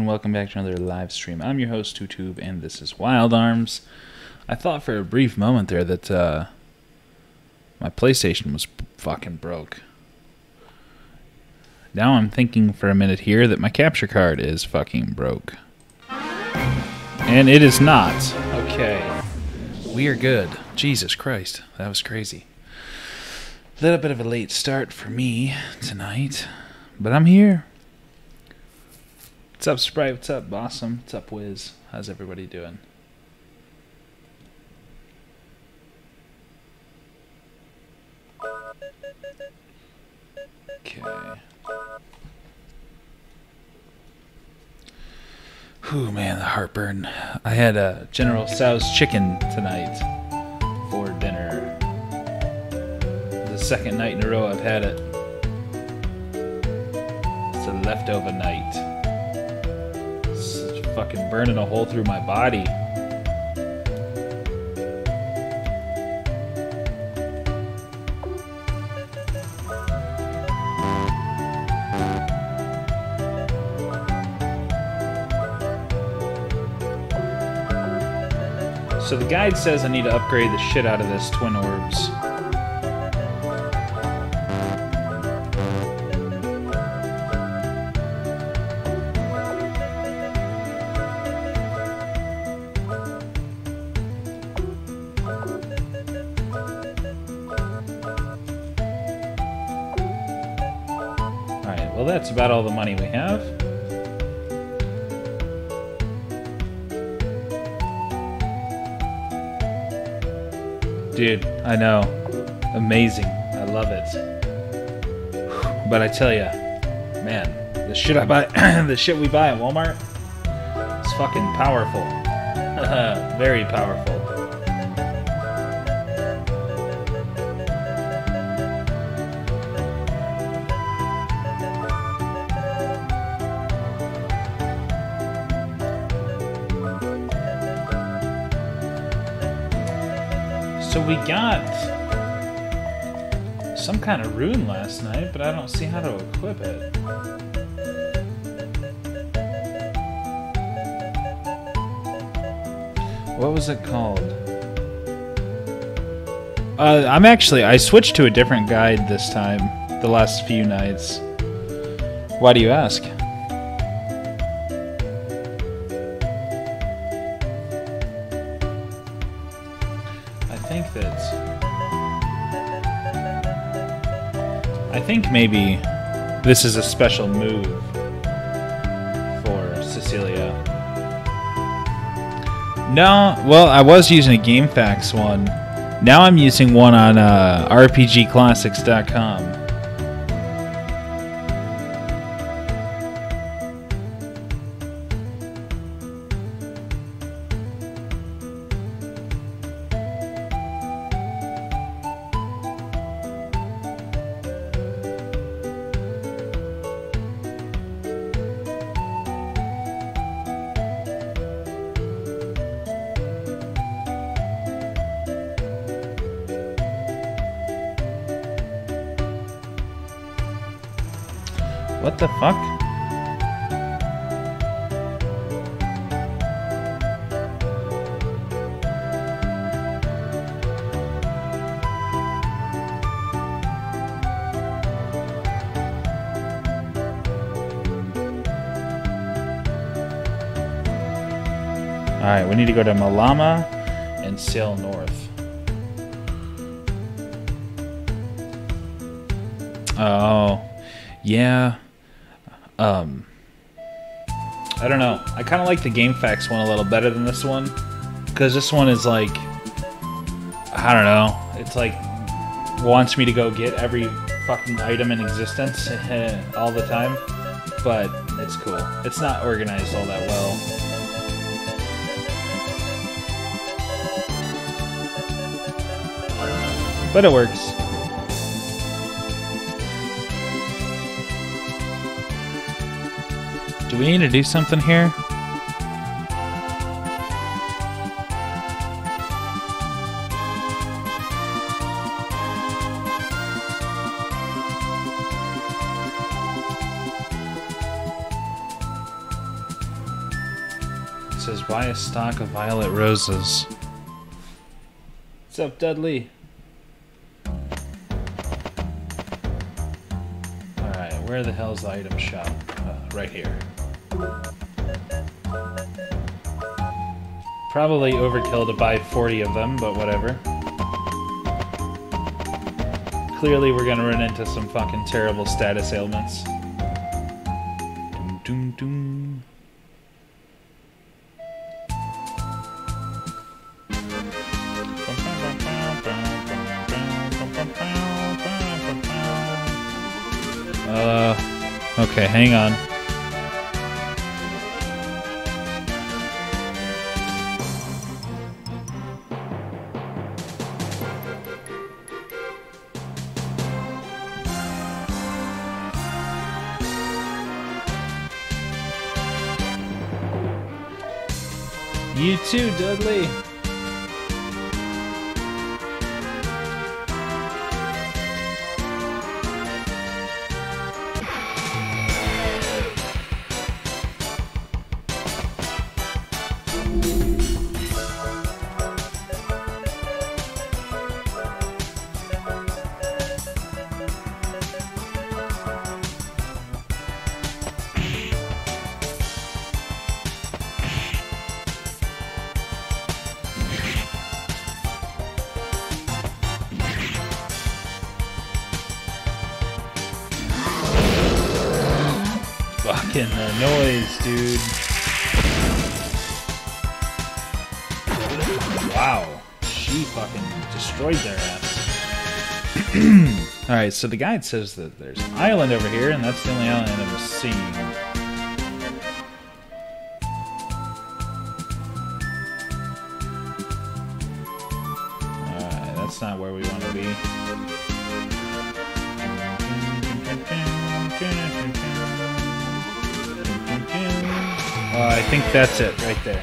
welcome back to another live stream. I'm your host, TuTube, and this is Wild Arms. I thought for a brief moment there that my PlayStation was fucking broke. Now I'm thinking for a minute here that my capture card is fucking broke. And it is not. Okay. We are good. Jesus Christ. That was crazy. A little bit of a late start for me tonight, but I'm here. What's up, Sprite? What's up, Bossum? What's up, Wiz? How's everybody doing? Okay. Whew, man, the heartburn. I had a General Tso's chicken tonight for dinner. The second night in a row I've had it. It's a leftover night. It's fucking burning a hole through my body. So the guide says I need to upgrade the shit out of this twin orbs. Alright, well that's about all the money we have. Dude, I know. Amazing. I love it. But I tell ya, man, the shit I buy, the shit we buy at Walmart, it's fucking powerful. Very powerful. So we got some kind of rune last night, but I don't see how to equip it. What was it called? I switched to a different guide this time, the last few nights. Why do you ask? I think maybe this is a special move for Cecilia. No, well, I was using a GameFAQs one. Now I'm using one on RPGClassics.com. What the fuck? Alright, we need to go to Malama and sail north. Oh, yeah. I don't know. I kind of like the GameFAQs one a little better than this one. Because this one is like, I don't know. It's like, wants me to go get every fucking item in existence all the time. But it's cool. It's not organized all that well. But it works. Do we need to do something here? says, buy a stock of violet roses. What's up, Dudley? Alright, where the hell's the item shop? Right here. Probably overkill to buy 40 of them, but whatever. Clearly we're gonna run into some fucking terrible status ailments. Doom, doom, doom. Okay, hang on. You too, Dudley. Fucking the noise, dude. Wow. She fucking destroyed their ass. Alright, so the guide says that there's an island over here, and that's the only island I'm seeing. Alright, that's not where we want to be. I think that's it right there.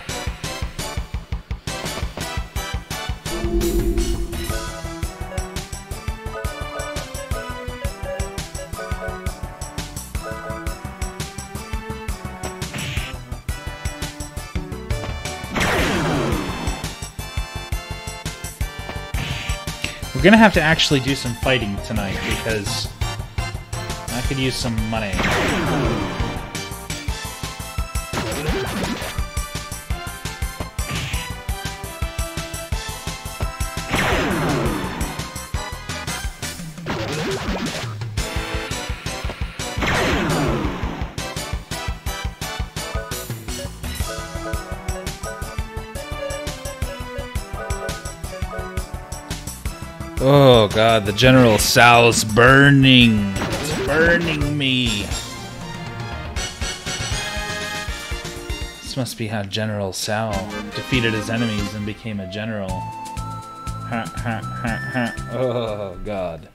We're gonna have to actually do some fighting tonight because I could use some money. Oh god, the General Sal's burning. It's burning me. This must be how General Sal defeated his enemies and became a general. Ha ha ha ha. Oh god.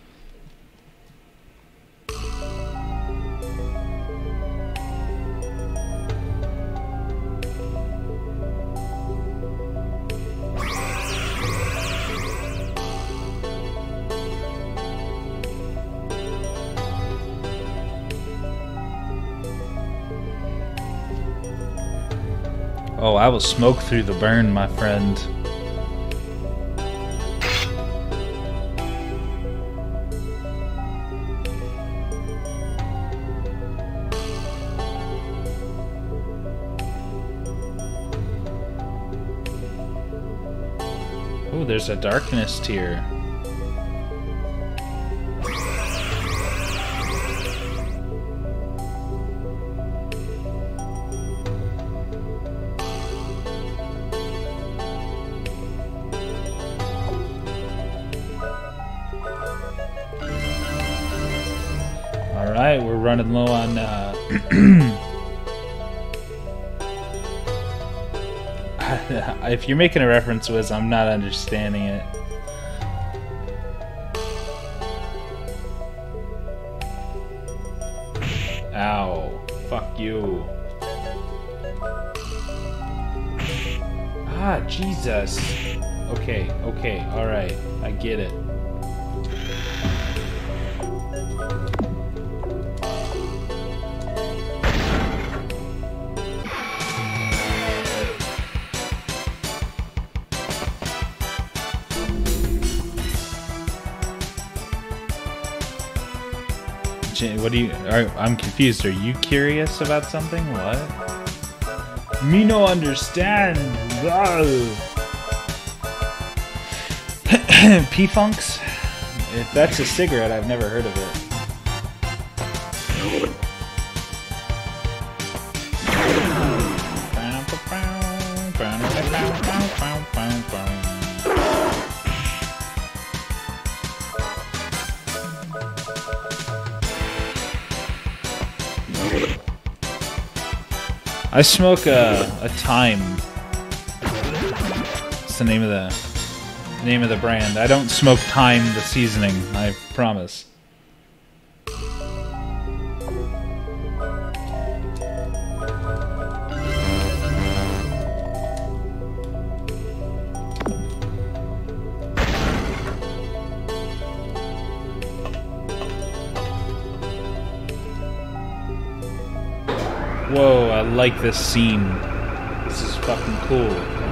Oh, I will smoke through the burn, my friend. Oh, there's a darkness tier. Alright, we're running low on if you're making a reference, Wiz, I'm not understanding it. Ow. Fuck you. Ah, Jesus. Okay, okay, alright. I get it. What do you? I'm confused. Are you curious about something? What? Me no understand. P-Funks? If that's a cigarette, I've never heard of it. I smoke a Time. It's the name of the brand. I don't smoke Time the seasoning, I promise. Whoa, I like this scene. This is fucking cool.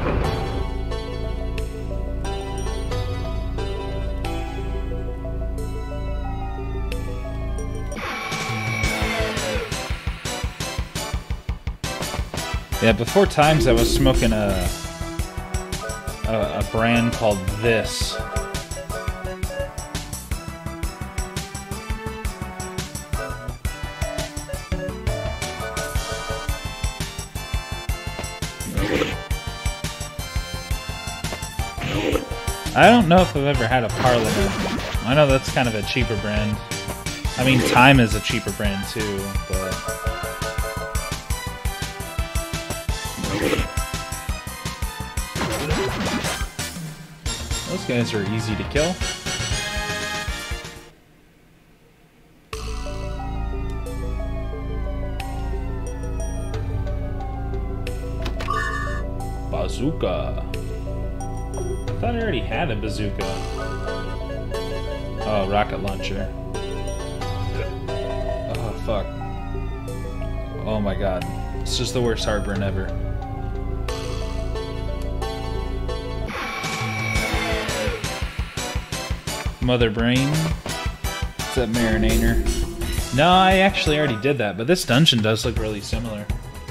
Yeah, before Times I was smoking a brand called This. I don't know if I've ever had a Parliament. I know that's kind of a cheaper brand. I mean, Time is a cheaper brand too, but... Those guys are easy to kill. Bazooka. I thought I already had a bazooka. Oh, rocket launcher. Oh, fuck. Oh my god. This is the worst heartburn ever. Mother Brain. What's that marinator? No, I actually already did that, but this dungeon does look really similar.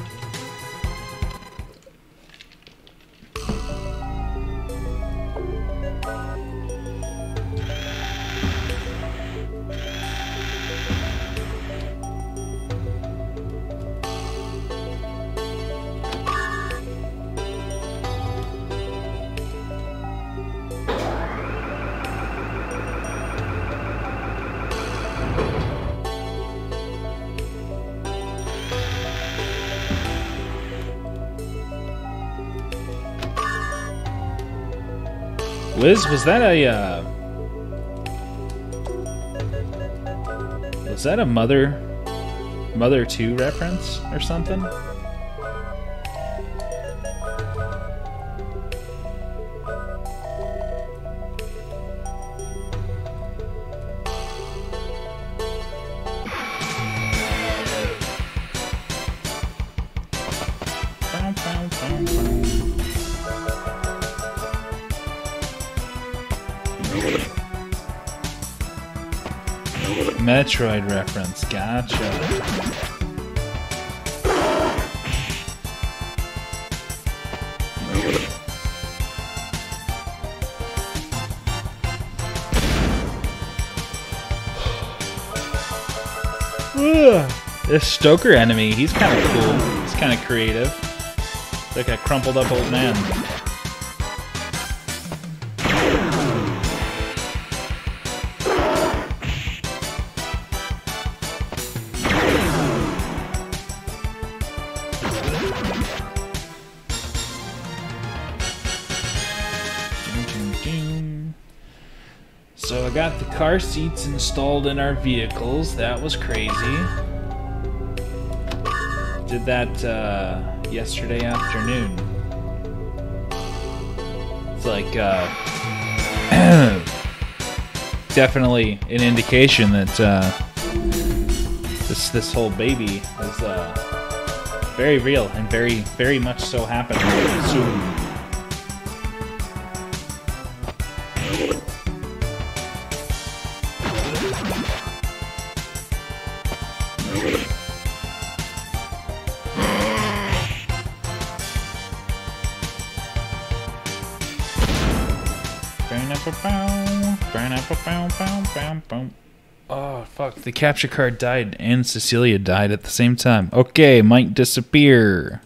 Liz, was that a Mother 2 reference or something? Metroid reference, gotcha. This Stoker enemy, he's kind of cool. He's kind of creative. Like a crumpled up old man. So I got the car seats installed in our vehicles. That was crazy. Did that yesterday afternoon. It's like definitely an indication that this whole baby is very real and very much so happening soon. Oh, fuck. The capture card died and Cecilia died at the same time. Okay, might disappear.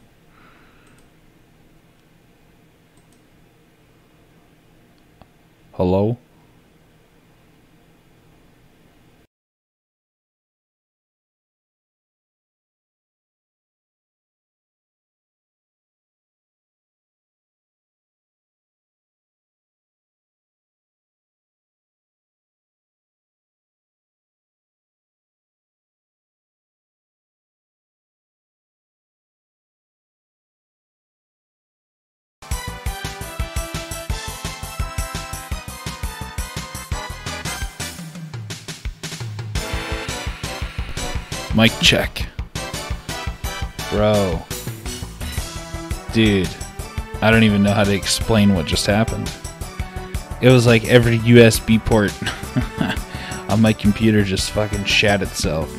Hello? Mic check. Bro. Dude. I don't even know how to explain what just happened. It was like every USB port on my computer just fucking shat itself.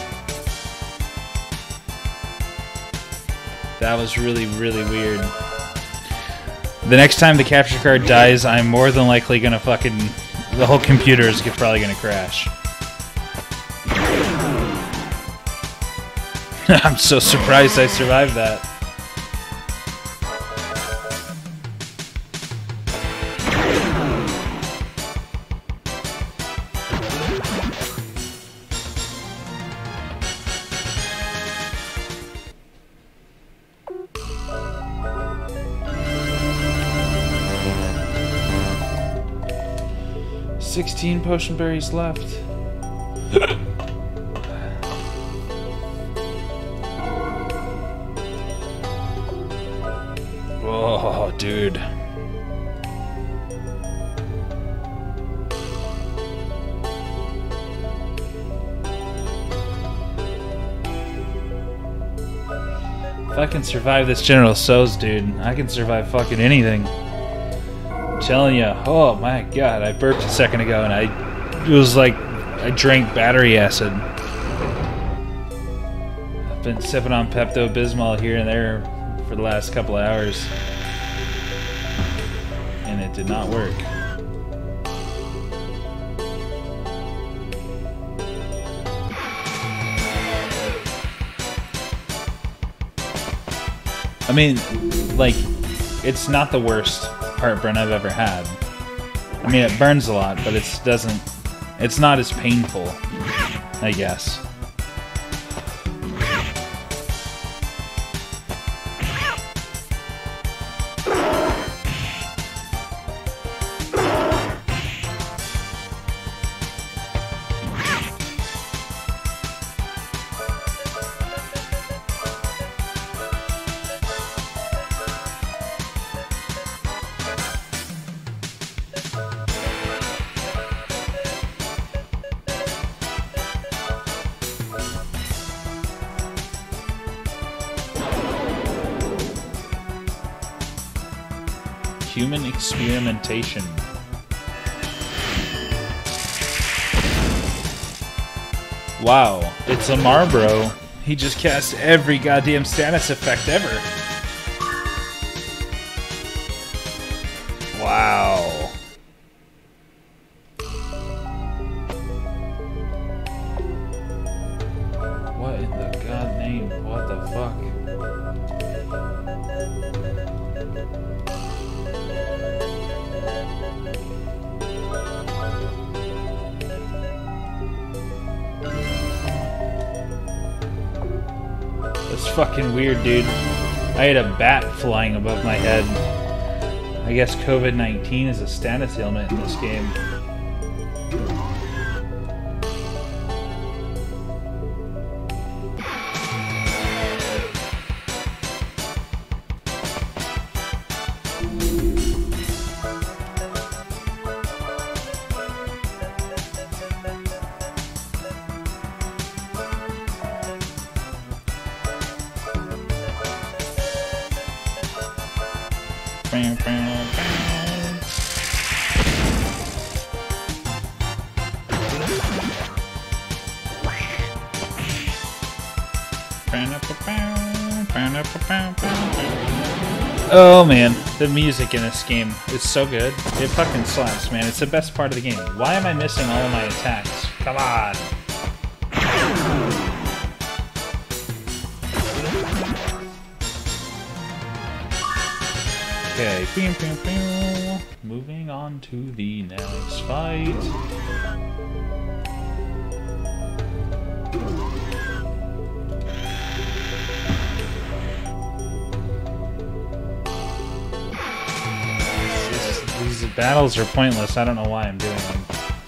That was really, really weird. The next time the capture card dies, I'm more than likely gonna fucking... the whole computer is probably gonna crash. I'm so surprised I survived that. $16 potion berries left. Oh, dude. If I can survive this General So's, dude, I can survive fucking anything. I'm telling you. Oh my god, I burped a second ago and it was like I drank battery acid. I've been sipping on Pepto-Bismol here and there for the last couple of hours. And it did not work. I mean, like, it's not the worst heartburn I've ever had. I mean, it burns a lot, but it's not as painful, I guess. Human experimentation. Wow, it's a Marbro. He just cast every goddamn status effect ever. Wow. What in the god name? What the fuck? That's fucking weird, dude. I had a bat flying above my head. I guess COVID-19 is a status ailment in this game. Oh man, the music in this game is so good. It fucking slaps, man. It's the best part of the game. Why am I missing all of my attacks? Come on. Okay, moving on to the next fight. These battles are pointless. I don't know why I'm doing them.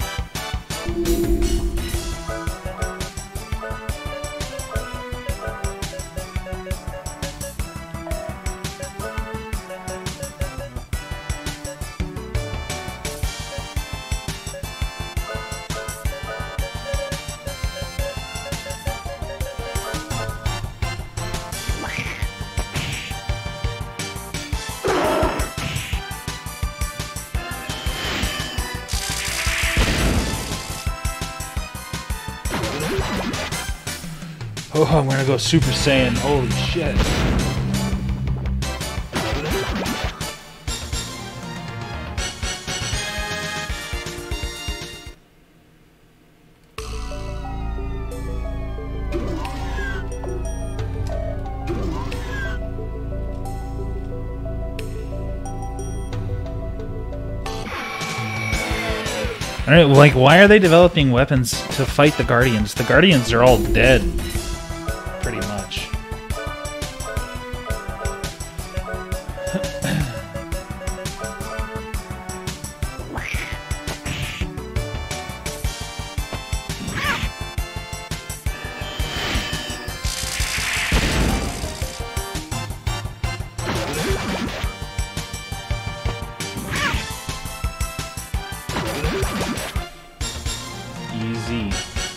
Oh, I'm gonna go Super Saiyan. Holy shit. Alright, like, why are they developing weapons to fight the Guardians? The Guardians are all dead. Pretty much. Easy.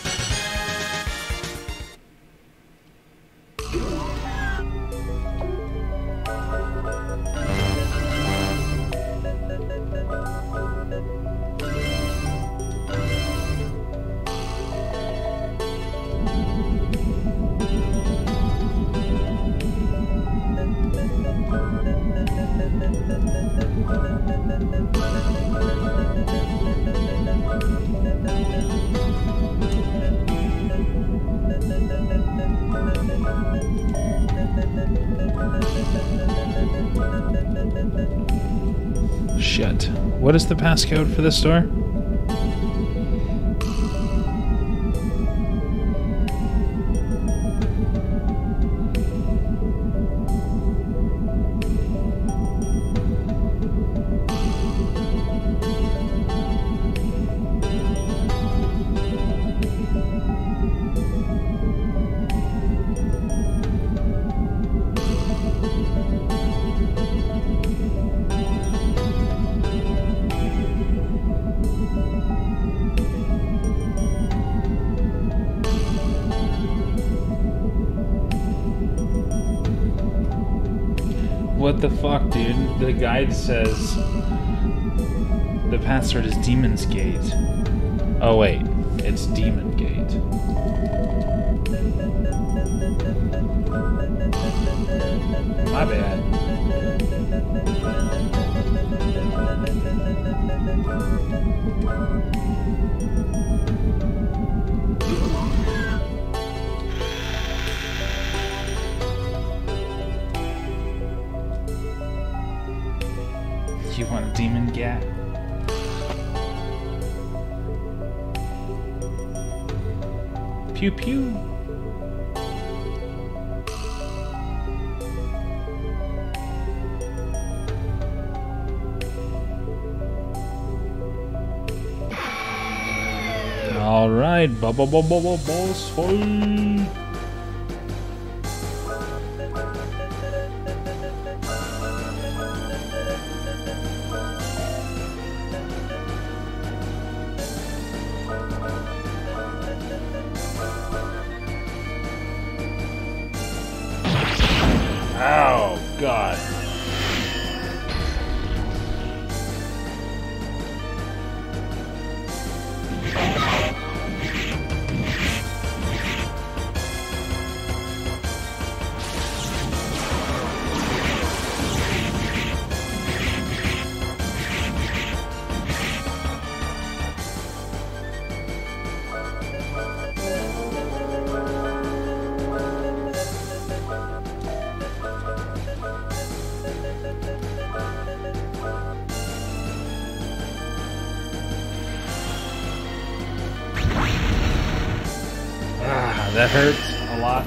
Shit. What is the passcode for this door? What the fuck, dude? The guide says the password is Demon's Gate. Oh wait, it's Demon Gate. My bad. You want a demon gat? Pew pew. All right, boss fight. Oh, God. That hurts a lot.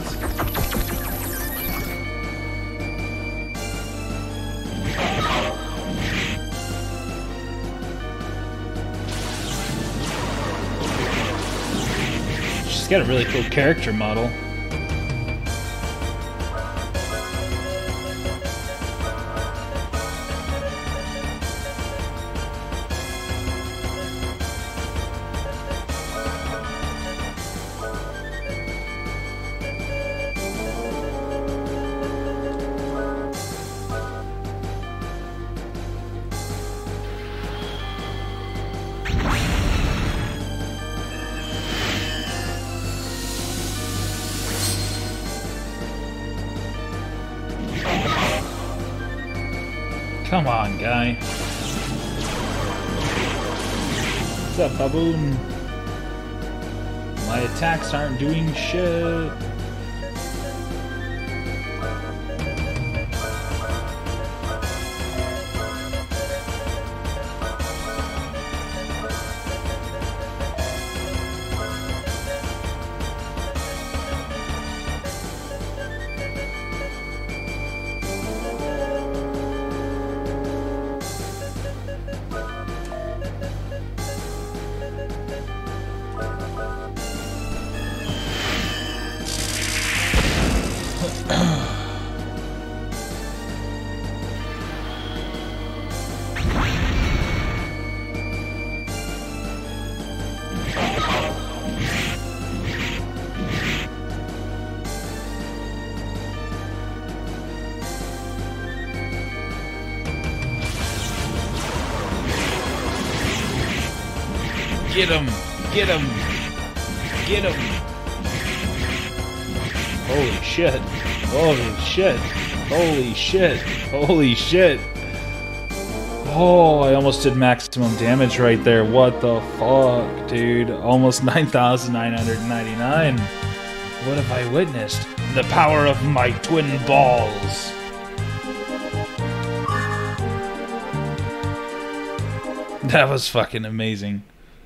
She's got a really cool character model. Come on, guy. What's up, baboon? My attacks aren't doing shit. Get him! Get him! Get him! Holy shit! Holy shit! Holy shit! Holy shit! Oh, I almost did maximum damage right there. What the fuck, dude? Almost 9,999. What have I witnessed? The power of my twin balls. That was fucking amazing.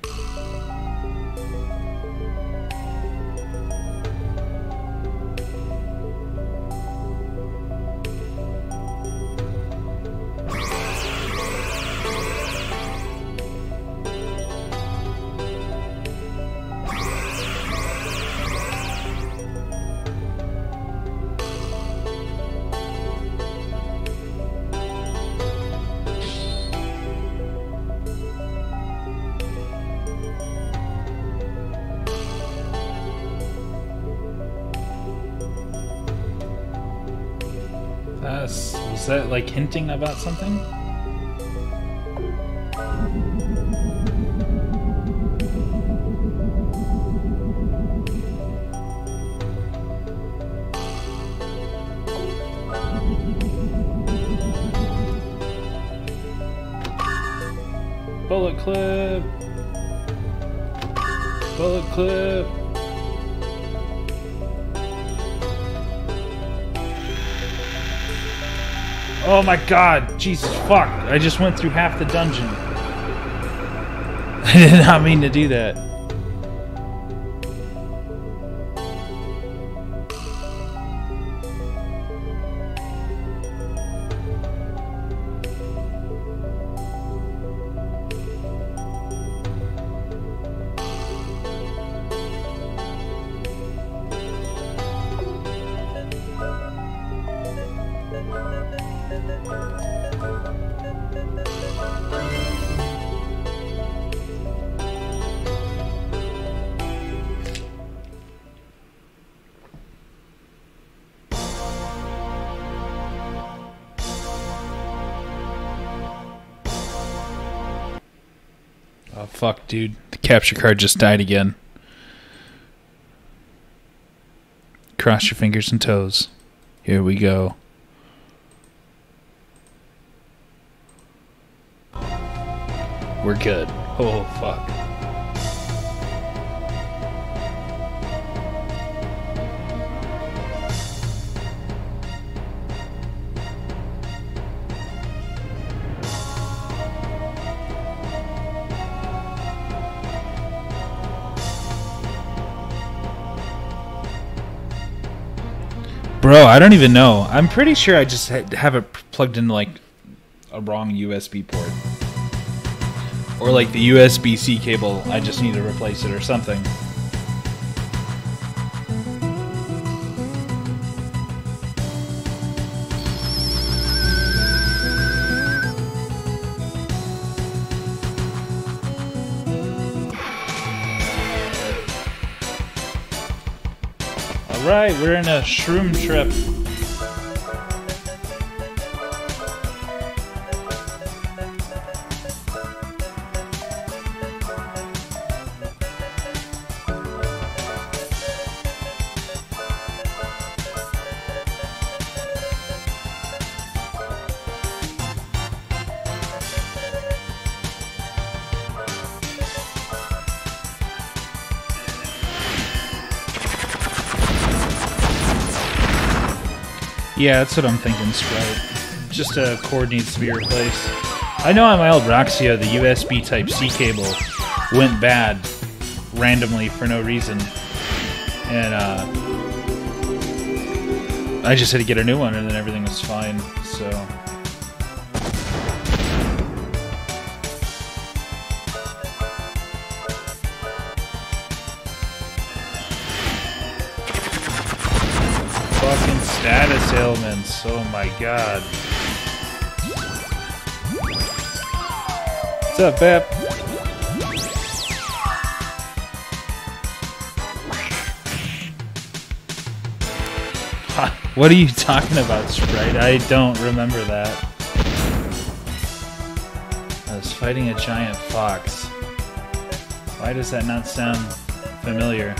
Was that like hinting about something? Bullet clip! Bullet clip! Oh my god, Jesus fuck. I just went through half the dungeon. I did not mean to do that. Oh fuck, dude. The capture card just died again. Cross your fingers and toes. Here we go. We're good. Oh fuck. Bro, I don't even know. I'm pretty sure I just have it plugged into like a wrong USB port. Or like the USB-C cable, I just need to replace it or something. Alright, we're in a shroom trip. Yeah, that's what I'm thinking, Sprite. Just a cord needs to be replaced. I know on my old Roxio, the USB Type-C cable went bad randomly for no reason. And I just had to get a new one and then everything was fine, so... Fucking status ailments, oh my god. What's up, Bap? What are you talking about, Sprite? I don't remember that. I was fighting a giant fox. Why does that not sound familiar?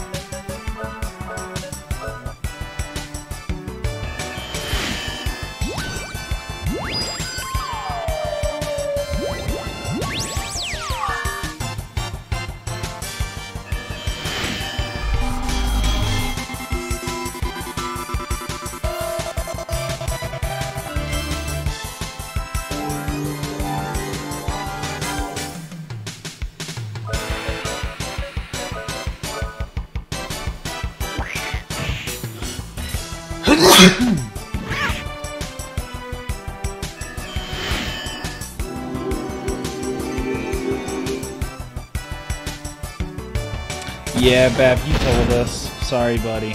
Yeah, Bap, you told us. Sorry, buddy.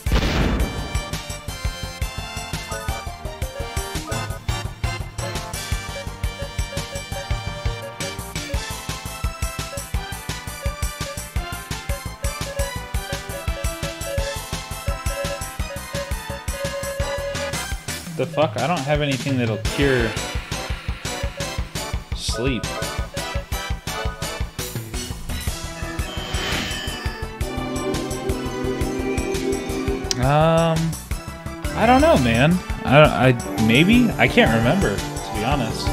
The fuck? I don't have anything that'll cure sleep. I don't know, man. Maybe? I can't remember, to be honest.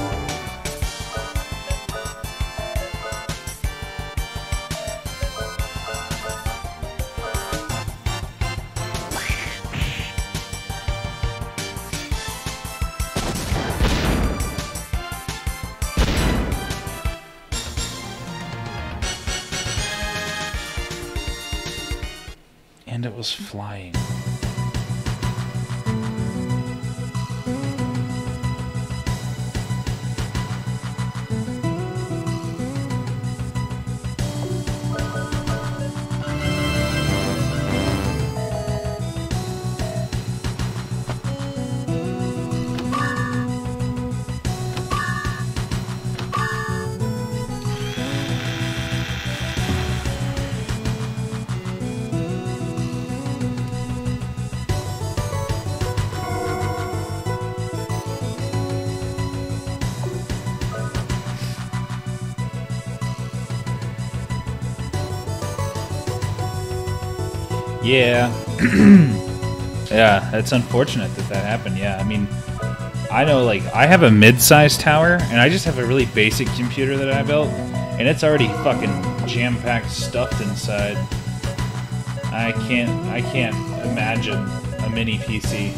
And it was flying. Yeah. Yeah, it's unfortunate that that happened. Yeah, I mean, I know, like, I have a mid-sized tower, and I just have a really basic computer that I built, and it's already fucking jam-packed stuffed inside. I can't imagine a mini PC.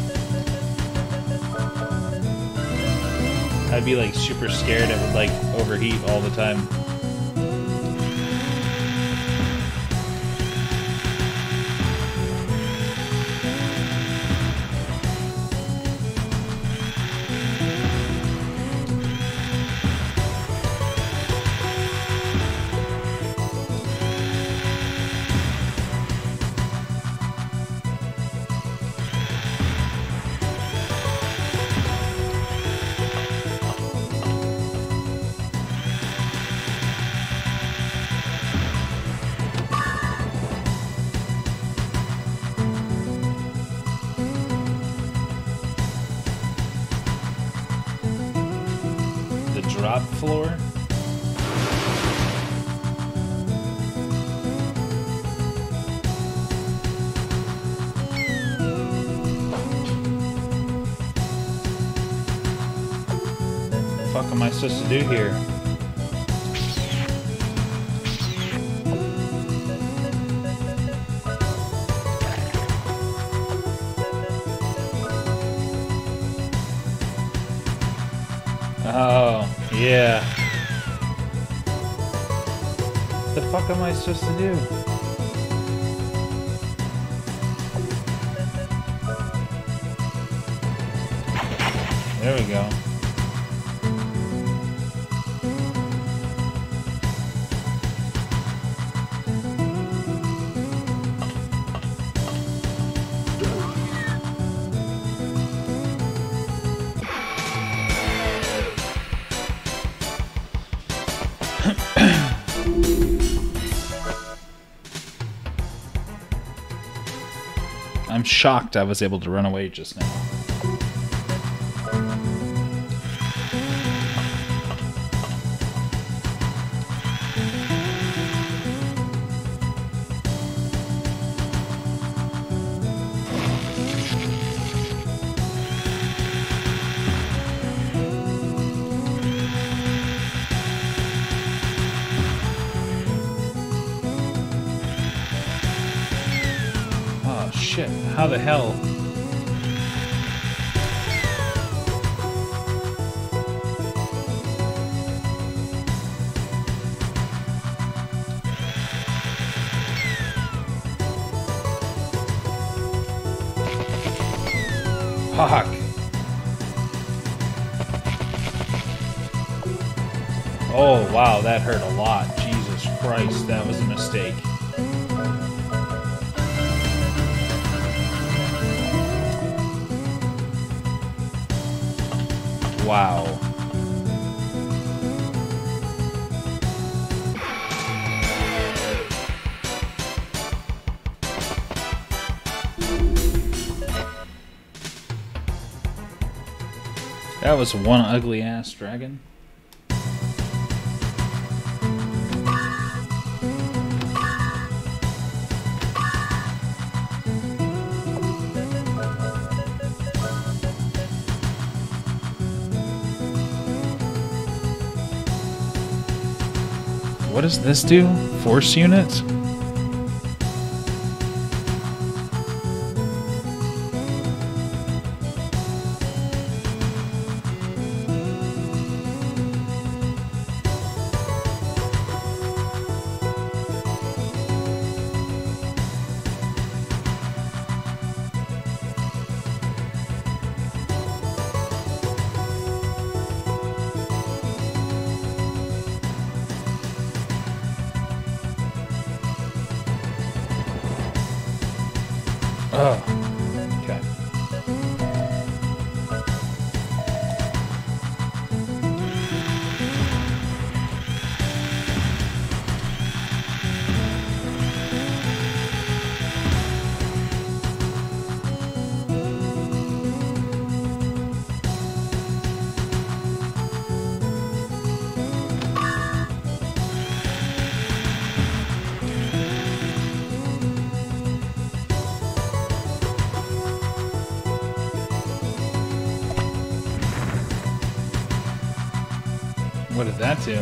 I'd be, like, super scared it would, like, overheat all the time. floor. What the fuck am I supposed to do here? Oh, yeah. What the fuck am I supposed to do? There we go. I'm shocked I was able to run away just now. Shit, how the hell? Fuck. Oh, wow, that hurt a lot. Jesus Christ, that was a mistake. Wow. That was one ugly ass dragon. What does this do? Force units? Oh, okay. What did that do?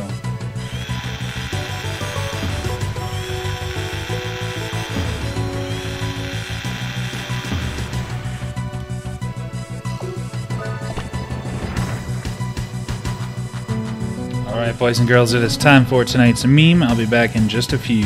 Alright, boys and girls, it is time for tonight's meme. I'll be back in just a few.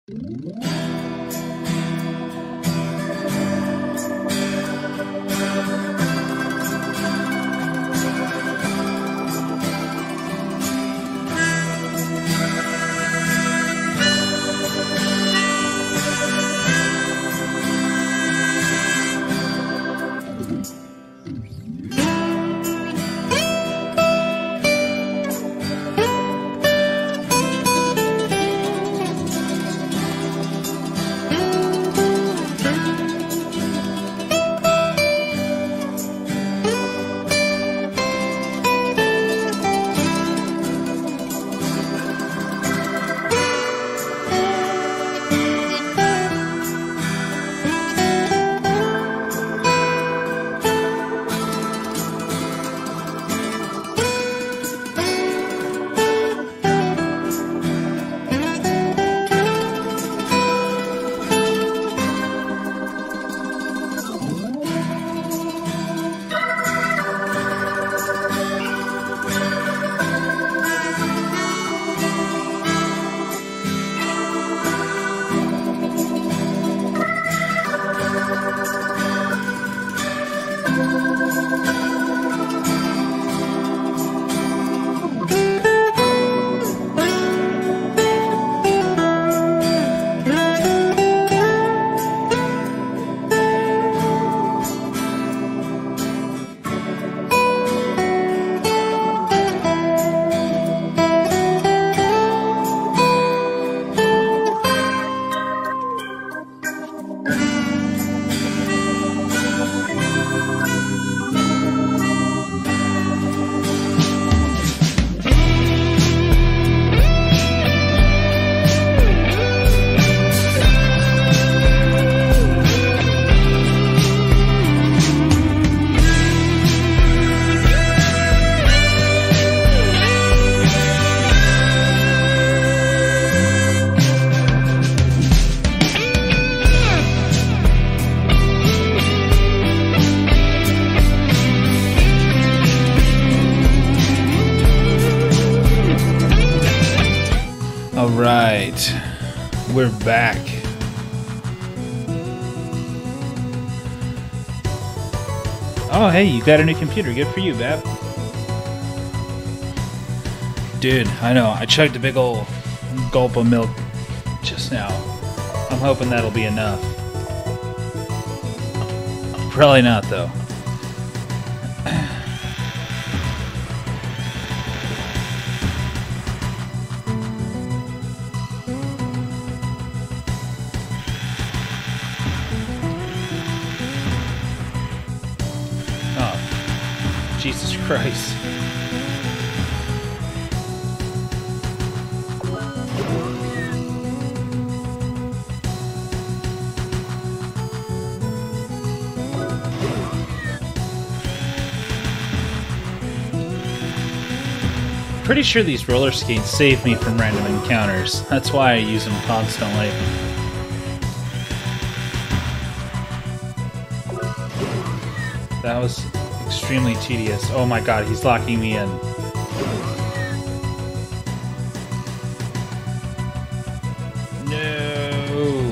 Alright, we're back. Oh, hey, you got a new computer. Good for you, Bab. Dude, I know. I chugged a big ol' gulp of milk just now. I'm hoping that'll be enough. Probably not, though. Jesus Christ. Pretty sure these roller skates save me from random encounters. That's why I use them constantly. That was extremely tedious. Oh my god, he's locking me in. No.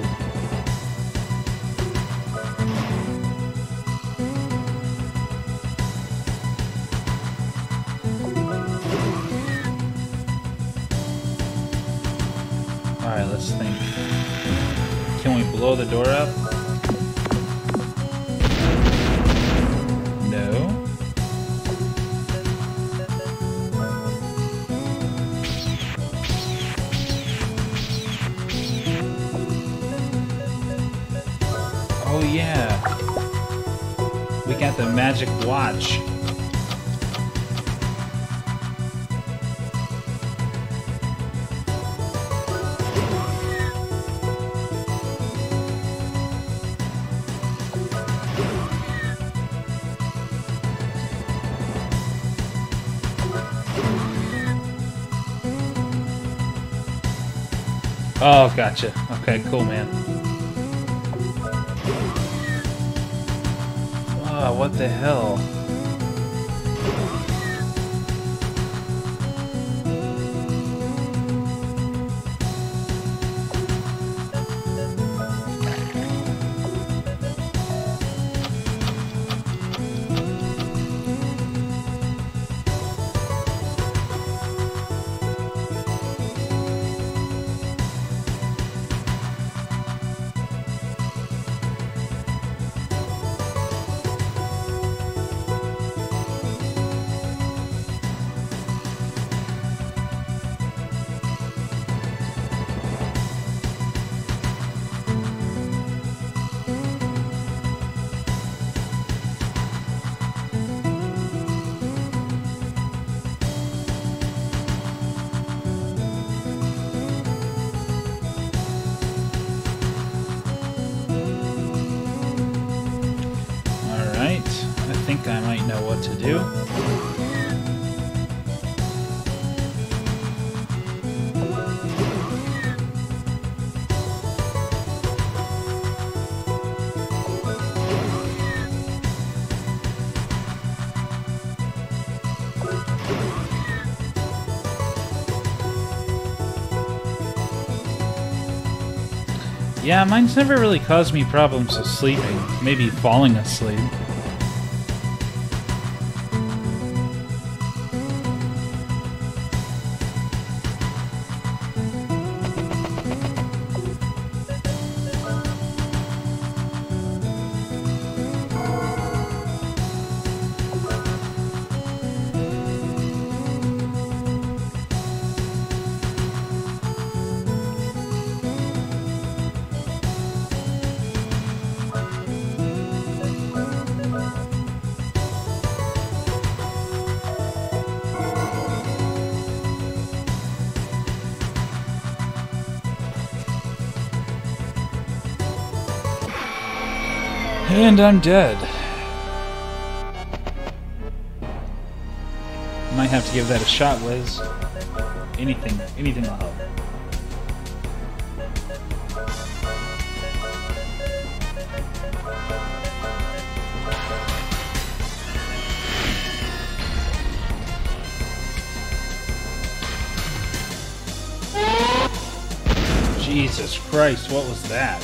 Alright, let's think. Can we blow the door up? Oh yeah, we got the magic watch. Oh, gotcha. Okay, cool, man. Oh, what the hell? think I might know what to do. Yeah, mine's never really caused me problems with sleeping. Maybe falling asleep. And I'm dead. Might have to give that a shot, Liz. Anything will help. Jesus Christ, what was that?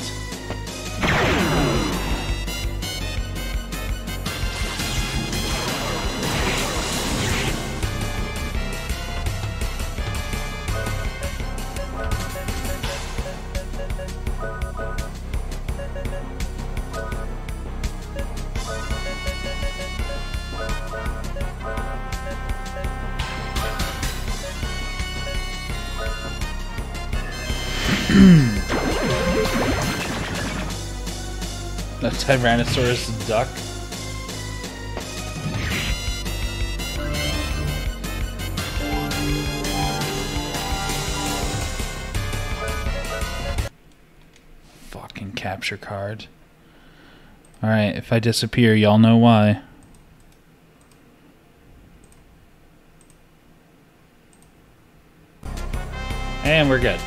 A Tyrannosaurus duck. Fucking capture card. Alright, if I disappear, y'all know why. And we're good.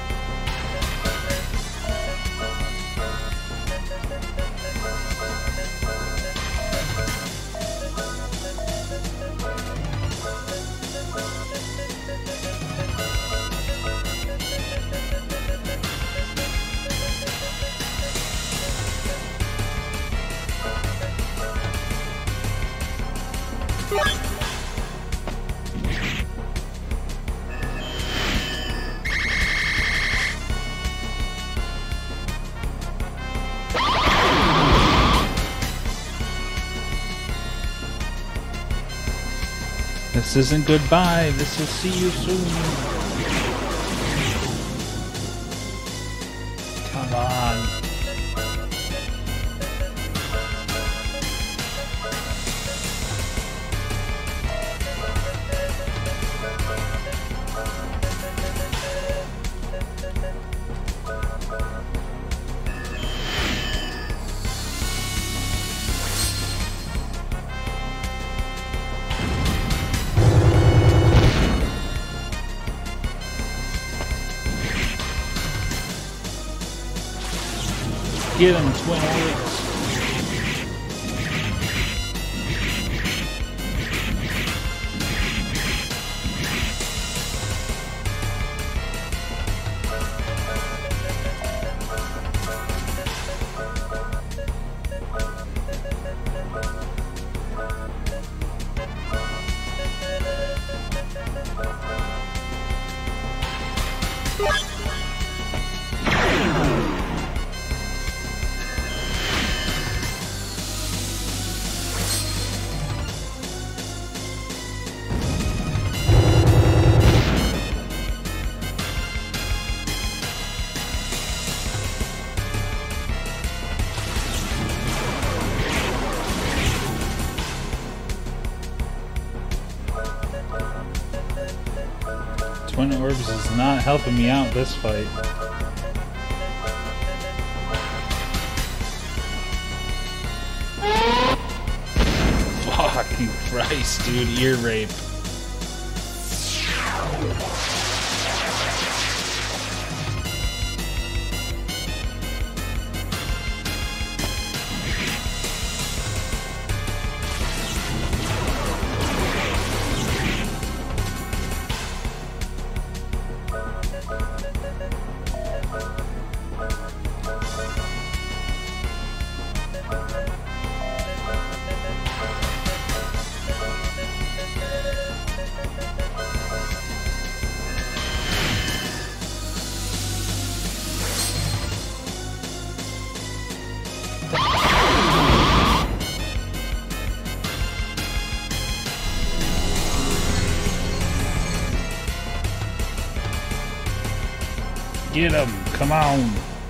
This isn't goodbye, this is see you soon. Come on. Get him, twin orbs. Twin orbs is not helping me out this fight. Fuck. fucking Christ, dude. Ear rape. Get him! Come on!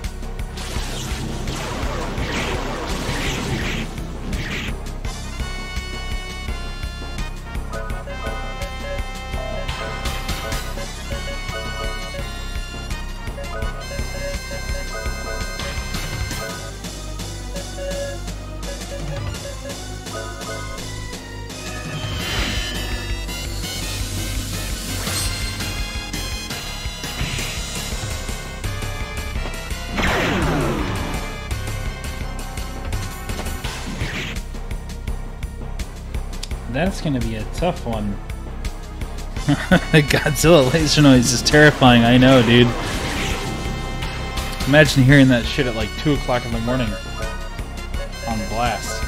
That's gonna be a tough one. The Godzilla laser noise is terrifying, I know, dude. Imagine hearing that shit at like 2 o'clock in the morning on blast.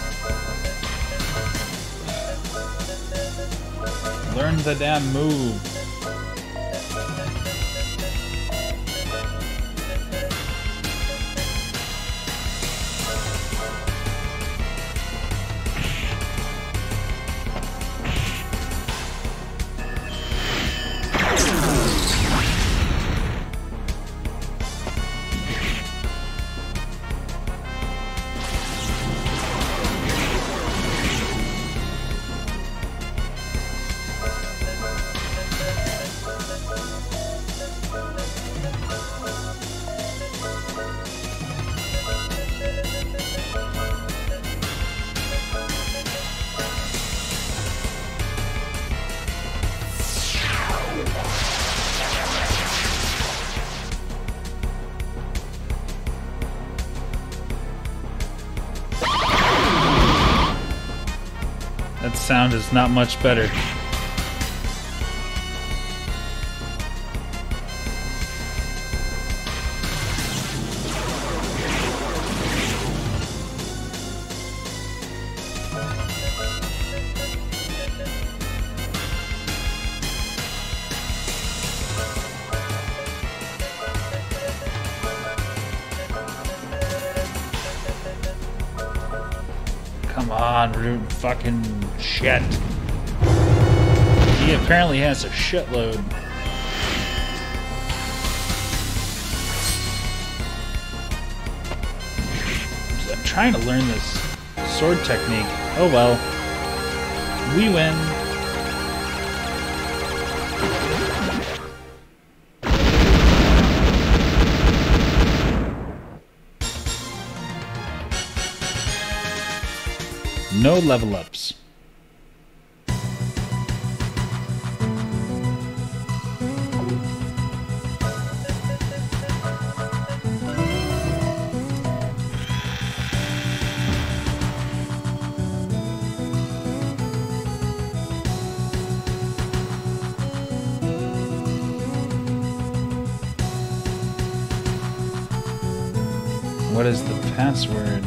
Learn the damn move. That sound is not much better. Come on, Root, fucking shit. He apparently has a shitload. I'm trying to learn this sword technique. Oh well. We win. No level ups. What is the password?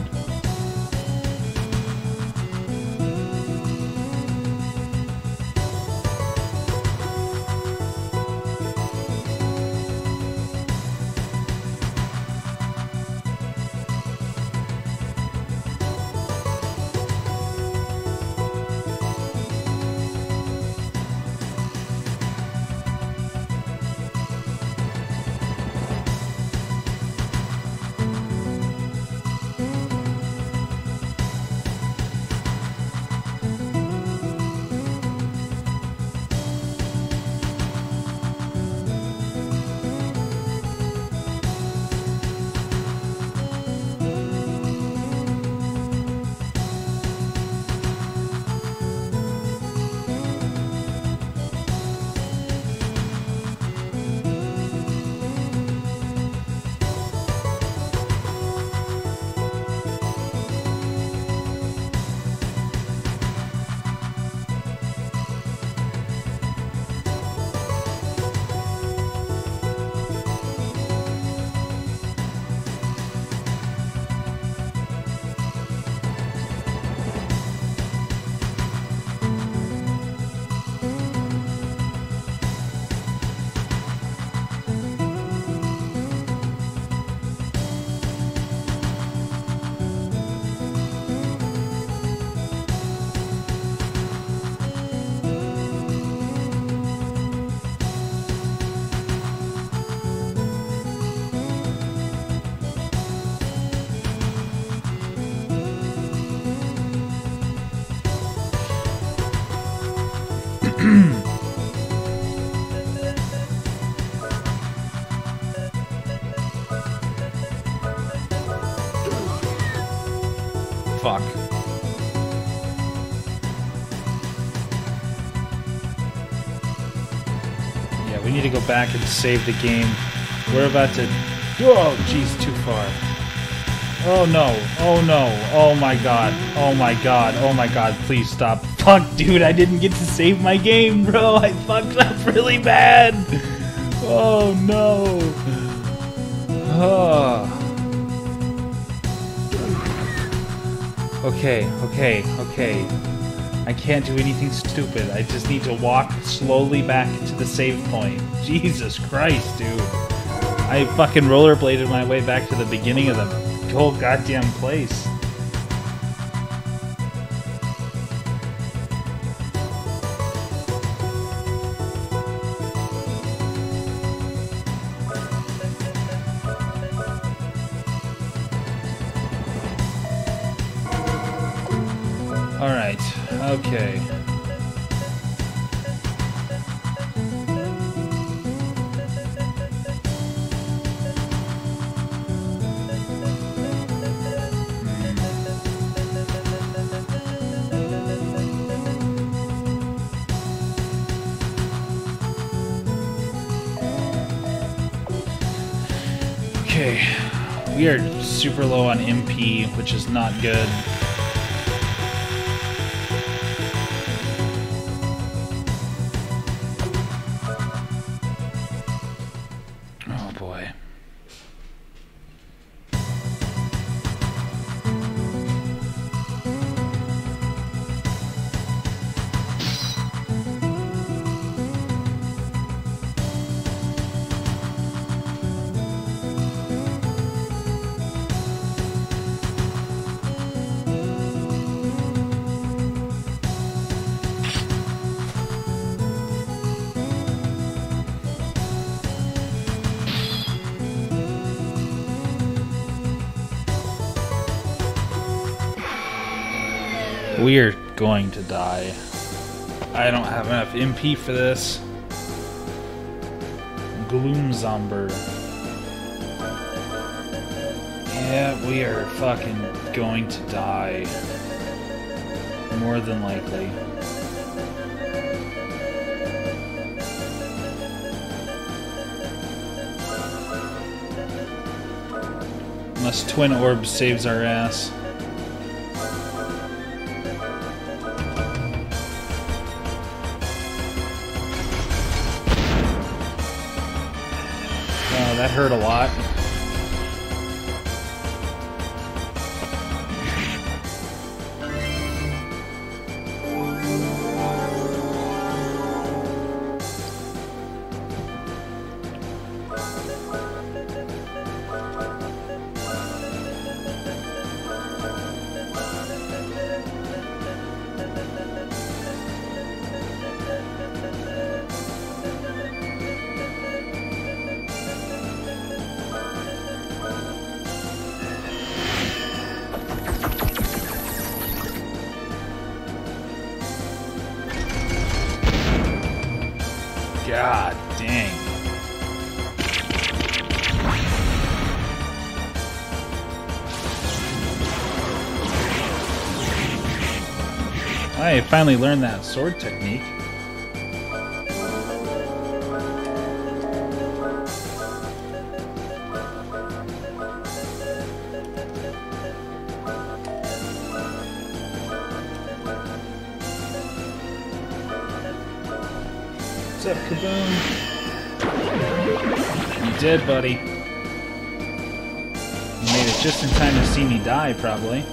Fuck. Yeah, we need to go back and save the game. We're about to... Oh, jeez, too far. Oh no, oh no, oh my god, oh my god, oh my god, please stop. Fuck, dude, I didn't get to save my game, bro. I fucked up really bad. Oh no. Oh. Okay. I can't do anything stupid. I just need to walk slowly back to the save point. Jesus Christ, dude. I fucking rollerbladed my way back to the beginning of the whole goddamn place. Alright, okay. Okay, we are super low on MP, which is not good. Oh boy. We are going to die. I don't have enough MP for this. Gloomzomber. Yeah, we are fucking going to die. More than likely. Unless Twin Orb saves our ass. That hurt a lot. God dang. I finally learned that sword technique. What's up, Kaboom? You did, buddy. You made it just in time to see me die, probably.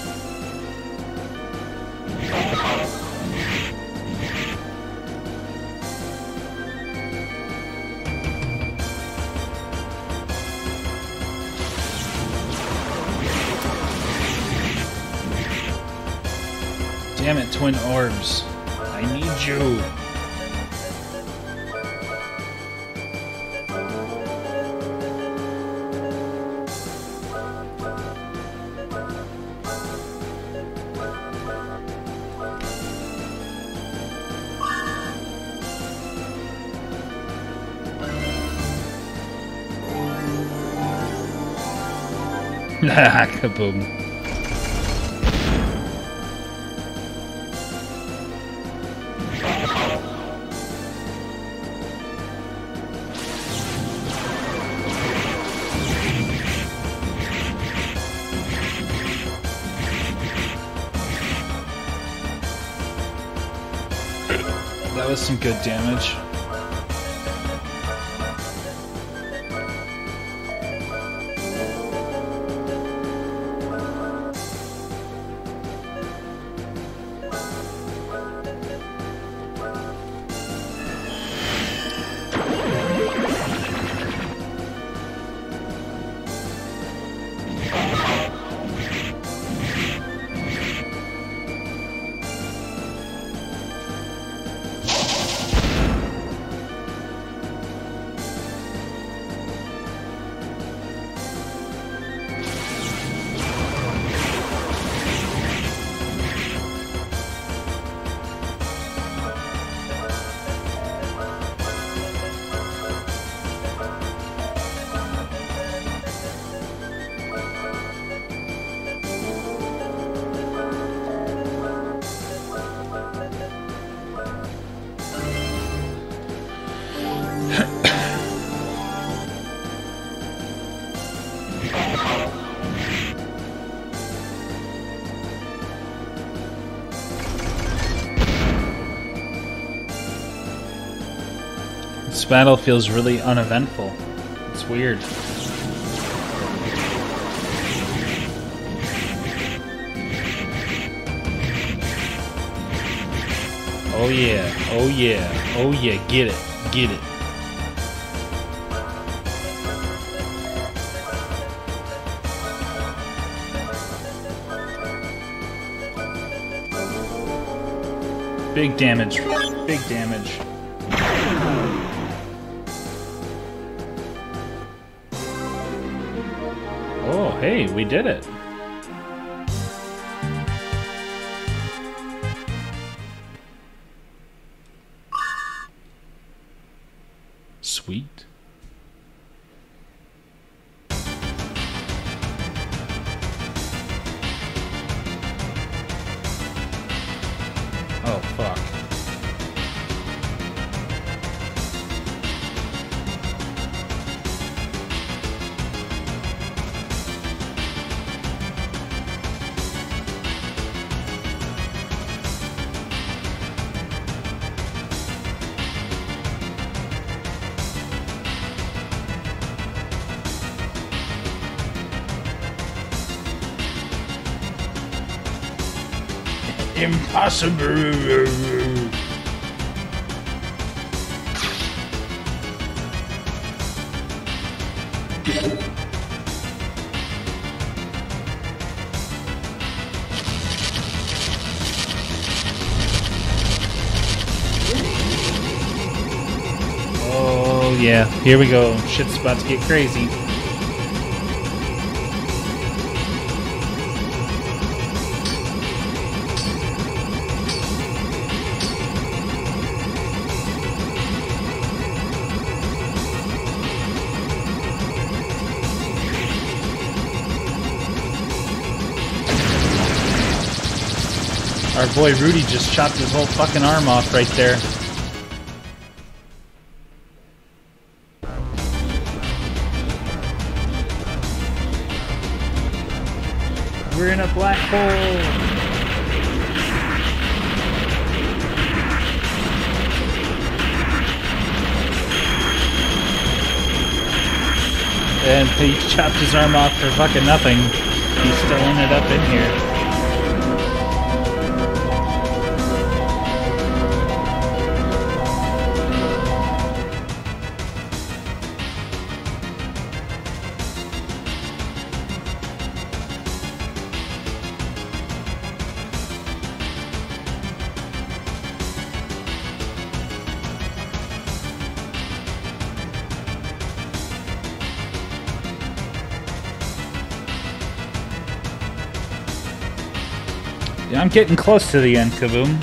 Damn it, Twin Orbs. I need you. Kaboom. That was some good damage. This battle feels really uneventful. It's weird. Oh yeah, oh yeah, oh yeah, get it, get it. Big damage, big damage. Oh, hey, we did it. Sweet. Oh, fuck. Impossible. Oh yeah, here we go. Shit's about to get crazy. Our boy Rudy just chopped his whole fucking arm off right there. We're in a black hole. And he chopped his arm off for fucking nothing. He still ended up in here. Yeah, I'm getting close to the end, Kaboom.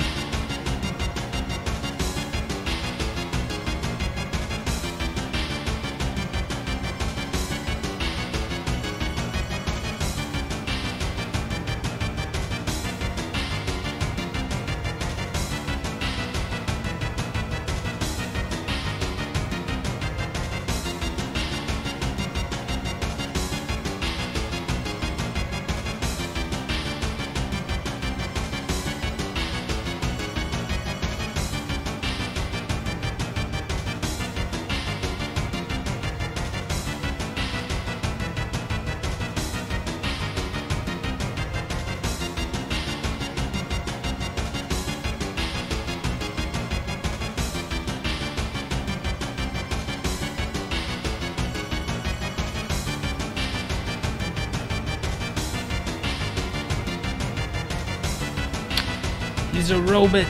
He's a robot.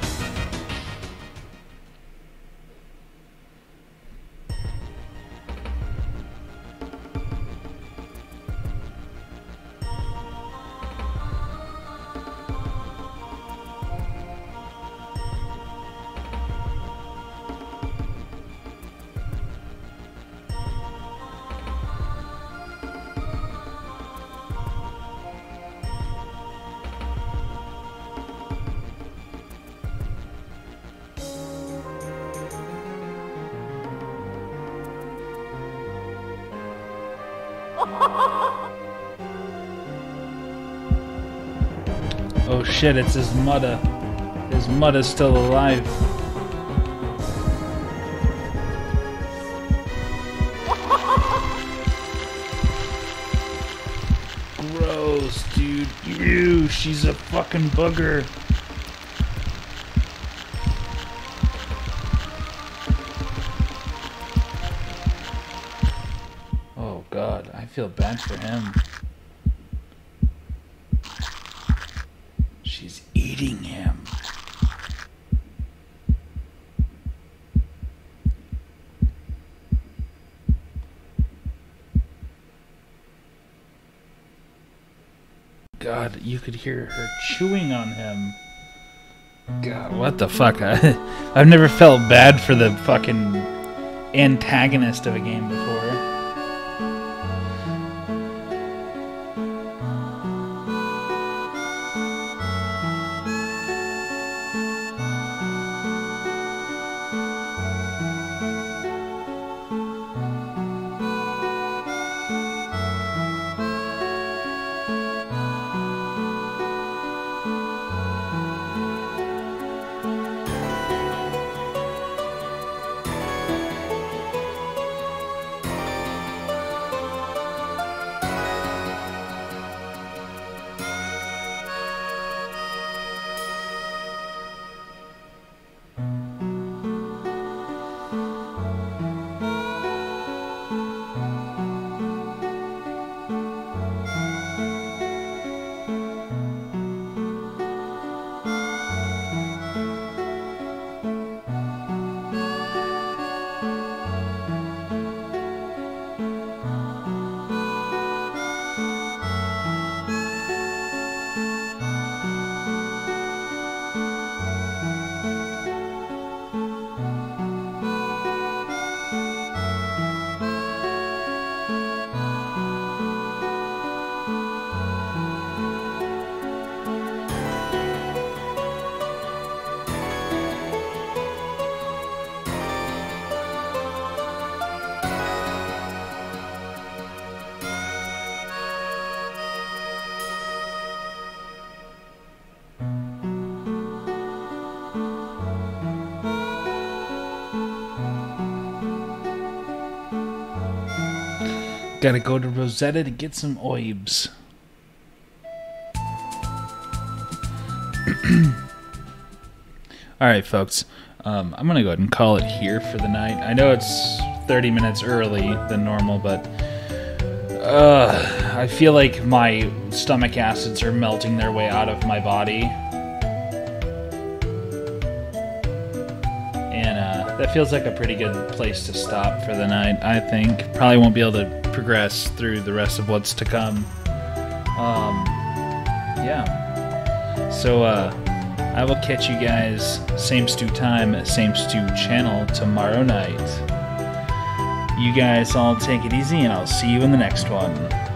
Oh shit, it's his mother. His mother's still alive. Gross, dude. Ew, she's a fucking booger. Oh god, I feel bad for him. She's eating him. God, you could hear her chewing on him. God, what the fuck? I've never felt bad for the fucking antagonist of a game before. Gotta go to Rosetta to get some oibs. Alright, folks. I'm gonna go ahead and call it here for the night. I know it's 30 minutes early than normal, but I feel like my stomach acids are melting their way out of my body. That feels like a pretty good place to stop for the night, I think. Probably won't be able to progress through the rest of what's to come. Yeah. So, I will catch you guys same stew time, same stew channel tomorrow night. You guys all take it easy, and I'll see you in the next one.